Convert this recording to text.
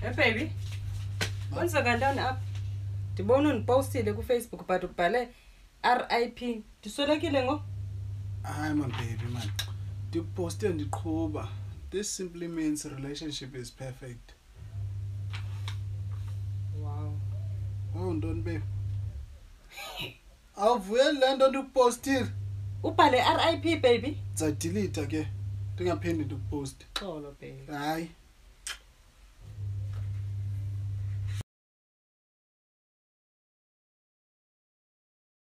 Hey baby. Wenzakantani apha? Ndibona undipostile ku Facebook but ubhale RIP. Ndisolekile ngo? Hayi man baby man. Ndiposte ndiqhuba. This simply means a relationship is perfect. Wow. Oh ntoni baby? Awuvuye le nto ndikupostile. Ubhale RIP baby. Ndizadelete ke. Ndingaphindi ndikuposte. Xolo baby. Hayi.